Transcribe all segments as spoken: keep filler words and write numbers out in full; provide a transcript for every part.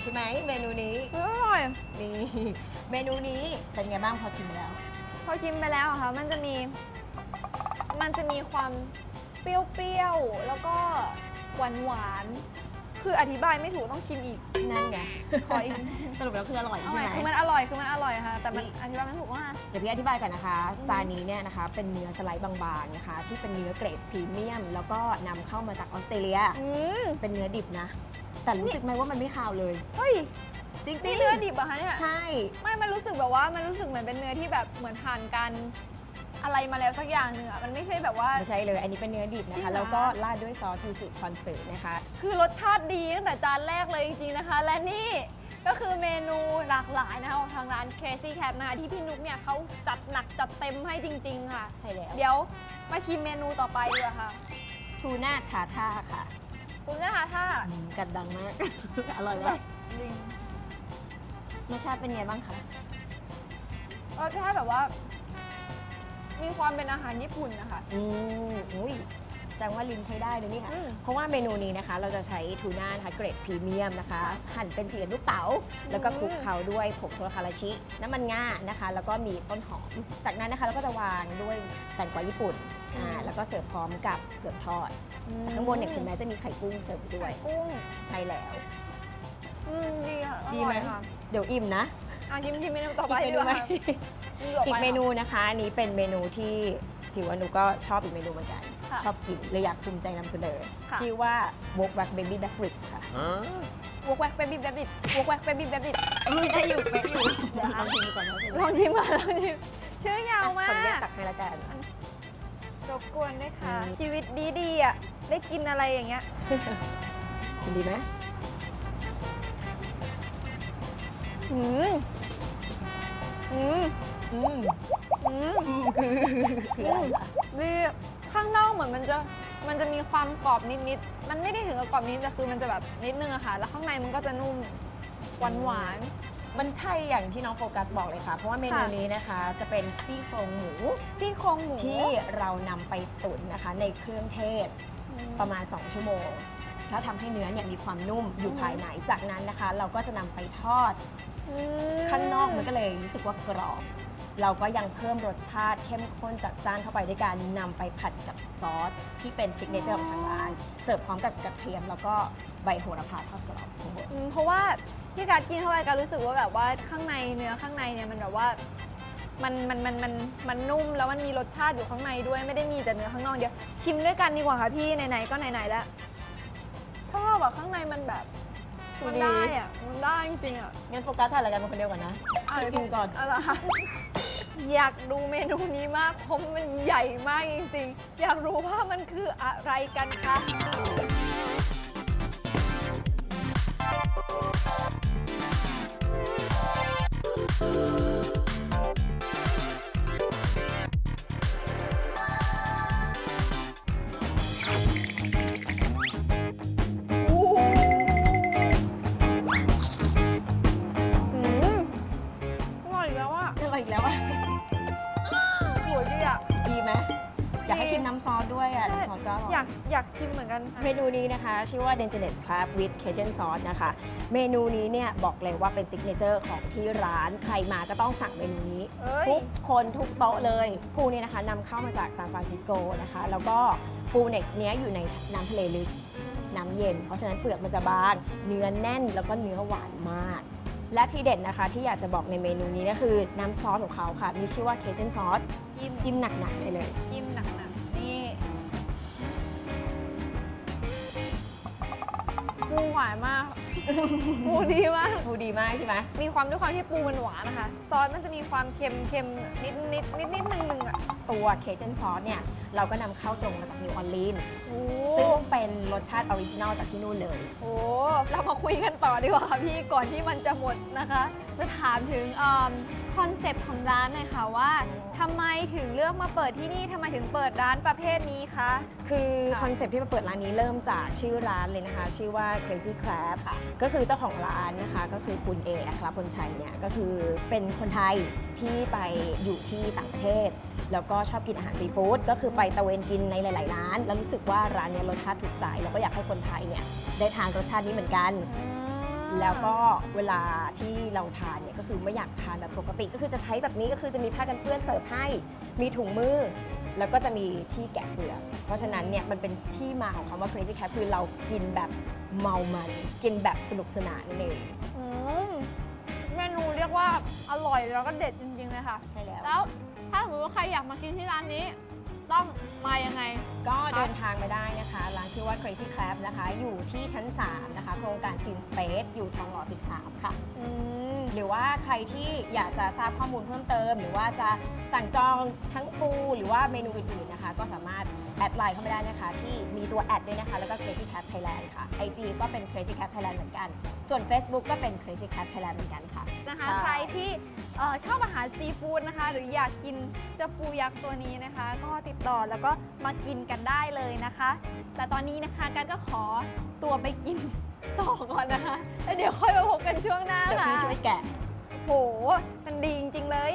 ช่ไหมเมนูนี้อร่อยนี่เมนูนี้เป็นไงบ้างพอชิมไปแล้วพอชิมไปแล้วค่ะมันจะมีมันจะมีความเปรี้ยวๆแล้วก็หวานหวานคืออธิบายไม่ถูกต้องชิมอีกนั่นไงขออีกสรุปแล้วคืออร่อยใช่ไหมคือมันอร่อยคือมันอร่อยค่ะแต่มันอธิบายไม่ถูกว่าเดี๋ยวพี่อธิบายก่อนนะคะจานนี้เนี่ยนะคะเป็นเนื้อสไลด์บางๆนะคะที่เป็นเนื้อเกรดพรีเมียมแล้วก็นำเข้ามาจากออสเตรเลียเป็นเนื้อดิบนะแต่รู้สึกไหมว่ามันไม่คาวเลยเฮ้ยจริงๆเนื้อดิบอะคะเนี่ยใช่ไม่มันรู้สึกแบบว่ามันรู้สึกเหมือนเป็นเนื้อที่แบบเหมือนผ่านการอะไรมาแล้วสักอย่างหนึ่งอะมันไม่ใช่แบบว่าไม่ใช่เลยอันนี้เป็นเนื้อดิบนะคะแล้วก็ราดด้วยซอสทูสึคอนเสิร์ตนะคะคือรสชาติดีตั้งแต่จานแรกเลยจริงๆนะคะและนี่ก็คือเมนูหลากหลายนะคะของทางร้าน Crazy Cat นะคะที่พี่นุ๊กเนี่ยเขาจัดหนักจัดเต็มให้จริงๆค่ะใช่แล้วเดี๋ยวมาชิมเมนูต่อไปดีกว่าค่ะทูน่าทาท่าค่ะทูน่าทาท่ากัดดังมากอร่อยมากรสชาติเป็นไงบ้างคะรสชาติแบบว่ามีความเป็นอาหารญี่ปุ่นนะคะอืมอุ้ยแสดงว่าลิ้นใช้ได้เลยนี่ค่ะเพราะว่าเมนูนี้นะคะเราจะใช้ทูน่านะคะเกรดพรีเมียมนะคะหั่นเป็นสี่เหลี่ยมลูกเต๋าแล้วก็คลุกเคล้าด้วยผงโทราคาราชิน้ำมันงานะคะแล้วก็มีต้นหอมจากนั้นนะคะเราก็จะวางด้วยแตงกวาญี่ปุ่นอ่าแล้วก็เสิร์ฟพร้อมกับเผือกทอดแต่ข้างบนเนี่ยถึงแม้จะมีไข่กุ้งเสิร์ฟด้วยไข่กุ้งใช่แล้วอืมดีค่ะดีไหมเดี๋ยวอิ่มนะอ่ะชิมชิมเมนูต่อไปดีกว่าอีกเมนูนะคะอันนี้เป็นเมนูที่ถือว่าหนูก็ชอบอีกเมนูเหมือนกันชอบกินเลยอยากภูมิใจนำเสนอชื่อว่าวอกแวกเบบี้แบ็กริบค่ะวอกแวกเบบี้แบ็กริบวอกแวกเบบี้แบ็กริบไม่ได้อยู่ไม่อยู่เดี๋ยวลองชิมก่อนลองชิมมาลองชิมชื่อยาวมากคนแยกตักให้ละกันรบกวนด้วยค่ะชีวิตดีๆอ่ะได้กินอะไรอย่างเงี้ยกินดีไหมอืมอืมอืมอืมคือคือดีข้างนอกเหมือนมันจะมันจะมีความกรอบนิดๆมันไม่ได้ถึงกับกรอบนิดแต่คือมันจะแบบนิดนึงอะค่ะแล้วข้างในมันก็จะนุ่มหวานหวานมันใช่อย่างที่น้องโฟกัสบอกเลยค่ะเพราะว่าเมนูนี้นะคะจะเป็นซี่โครงหมูซี่โครงหมูที่เรานำไปตุ๋นนะคะในเครื่องเทศประมาณสองชั่วโมงแล้วทำให้เนื้อเนี่ยมีความนุ่มอยู่ภายในจากนั้นนะคะเราก็จะนำไปทอดข้างนอกมันก็เลยรู้สึกว่ากรอบเราก็ยังเพิ่มรสชาติเข้มข้นจัดจ้านเข้าไปด้วยการนำไปผัดกับซอสที่เป็นซิกเนเจอร์ของทางร้านเสิร์ฟพร้อมกับกระเทียมแล้วก็ใบโหระพาทอดกรอบทั้งหมดเพราะว่าที่การกินเข้าไปการรู้สึกว่าแบบว่าข้างในเนื้อข้างในเนี่ยมันแบบว่ามันมันมันมันมันนุ่มแล้วมันมีรสชาติอยู่ข้างในด้วยไม่ได้มีแต่เนื้อข้างนอกเดียวชิมด้วยกันดีกว่าค่ะพี่ไหนๆก็ไหนๆแล้วชอบแบบข้างในมันแบบมันได้อะมันได้จริงๆอะงั้นโฟกัสทานอะไรกันเป็นคนเดียวก่อนนะกินก่อนอะไรคะอยากดูเมนูนี้มากเพราะมันใหญ่มากจริงๆอยากรู้ว่ามันคืออะไรกันคะอยากให้ชิมน้ำซอสด้วยอ่ะน้ำซอสก็อยากอยากชิมเหมือนกันเมนูนี้นะคะชื่อว่า Denjanet Crab with Cajun Sauce นะคะเมนูนี้เนี่ยบอกเลยว่าเป็นซิกเนเจอร์ของที่ร้านใครมาก็ต้องสั่งเมนูนี้ทุกคนทุกโต๊ะเลยปูนี่นะคะนำเข้ามาจากซานฟรานซิสโกนะคะแล้วก็ปูเน็กเนี้ยอยู่ในน้ำทะเลลึกน้ำเย็นเพราะฉะนั้นเปลือกมันจะบางเนื้อแน่นแล้วก็เนื้อหวานมากและที่เด็ดนะคะที่อยากจะบอกในเมนูนี้ก็คือน้ำซอสของเขาค่ะมีชื่อว่า Cajun Sauce จิ้มจิ้มหนักๆเลยเลยจิ้มหนักๆนี่ปูหวานมากปูดีมากปูดีมากใช่ไหมมีความด้วยความที่ปูมันหวานนะคะซอสมันจะมีความเค็มเค็มนิดนิดนิดนิดนึงนึงอ่ะตัวเคเจนซอสเนี่ยเราก็นำเข้าตรงมาจากนิวออร์ลีนส์ซึ่งเป็นรสชาติออริจินอลจากที่นู่นเลยโอ้เรามาคุยกันต่อดีกว่าค่ะพี่ก่อนที่มันจะหมดนะคะจะถามถึงคอนเซปต์ของร้านหน่อยค่ะว่าทำไมถึงเลือกมาเปิดที่นี่ทำไมถึงเปิดร้านประเภทนี้คะคือคอนเซปต์ที่มาเปิดร้านนี้เริ่มจากชื่อร้านเลยนะคะชื่อว่า Crazy Crab ก็คือเจ้าของร้านนะคะก็คือคุณเออัครพลชัยเนี่ยก็คือเป็นคนไทยที่ไปอยู่ที่ต่างประเทศแล้วก็ชอบกินอาหารซีฟู้ดก็คือไปตะเวนกินในหลายๆร้านแล้วรู้สึกว่าร้านนี้รสชาติถูกใจแล้วก็อยากให้คนไทยเนี่ยได้ทานรสชาตินี้เหมือนกันแล้วก็เวลาที่เราทานเนี่ยก็คือไม่อยากทานแบบปกติก็คือจะใช้แบบนี้ก็คือจะมีผ้ากันเปื้อนเสิร์ฟให้มีถุงมือแล้วก็จะมีที่แกะเปลือกเพราะฉะนั้นเนี่ยมันเป็นที่มาของคำว่า Crazy Cat คือเรากินแบบเมามันกินแบบสนุกสนานนั่นเองอืมเมนูเรียกว่าอร่อยแล้วก็เด็ดจริงๆเลยค่ะใช่แล้วแล้วถ้าสมมติว่าใครอยากมากินที่ร้านนี้ ต้องมายังไงก็เดินทางมาได้นะคะร้านชื่อว่า Crazy Crab นะคะอยู่ที่ชั้นสามนะคะโครงการ Teen Space อยู่ทองหล่อสิบสามค่ะอืมหรือว่าใครที่อยากจะทราบข้อมูลเพิ่มเติม หรือว่าจะสั่งจองทั้งปูหรือว่าเมนูอื่นๆนะคะก็สามารถแอดไลน์เข้ามาได้นะคะที่มีตัวแอดด้วยนะคะแล้วก็ Crazy Cat Thailand ค่ะ ไอ จี ก็เป็น Crazy Cat Thailand เหมือนกัน ส่วน Facebook ก็เป็น Crazy Cat Thailand เหมือนกันค่ะนะคะใช่ใครที่เอ่อชอบอาหารซีฟู้ดนะคะ หรืออยากกินเจ้าปูยักษ์ตัวนี้นะคะ ก็ติดต่อแล้วก็มากินกันได้เลยนะคะ แต่ตอนนี้นะคะกันก็ขอตัวไปกินต่อก่อนนะคะแล้วเดี๋ยวค่อยมาพบกันช่วงหน้าเดี๋ยวค่ะพี่ช่วยแกะโหมันดีจริงๆเลย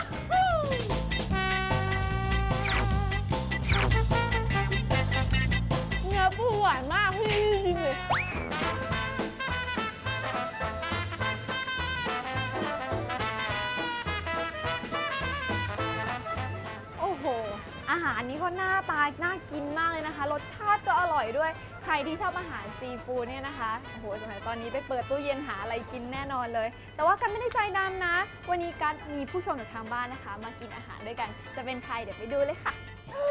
เนื้อปูหวานมากพี่จริงๆเลย โอ้โห อาหารนี้ก็หน้าตาน่ากินมากเลยนะคะ รสชาติก็อร่อยด้วย ใครที่ชอบอาหารซีฟู้ดเนี่ยนะคะ โอ้โห สมัยตอนนี้ไปเปิดตู้เย็นหาอะไรกินแน่นอนเลย แต่ว่ากันไม่ได้ใจดำนะ วันนี้กันมีผู้ชมจากทางบ้านนะคะ มากินอาหารด้วยกัน จะเป็นใครเดี๋ยวไปดูเลยค่ะ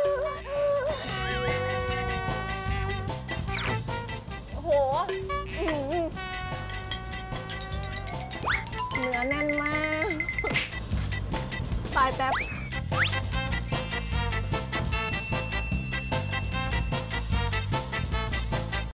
โอ้โหอื้อหือเนื้อแน่นมาก ตายแป๊บ